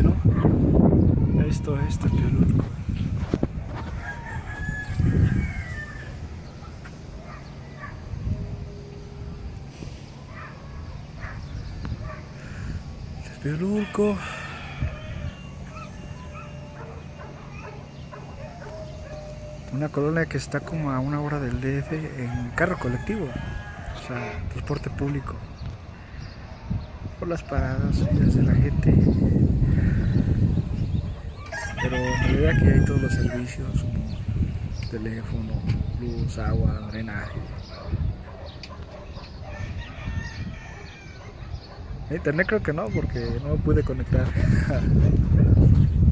¿no? Esto es Tepeolulco. Tepeolulco. Una colonia que está como a 1 hora del DF en carro colectivo, o sea, transporte público. Por las paradas, subidas de la gente. Pero en realidad aquí hay todos los servicios como teléfono, luz, agua, drenaje. Internet creo que no, porque no me pude conectar.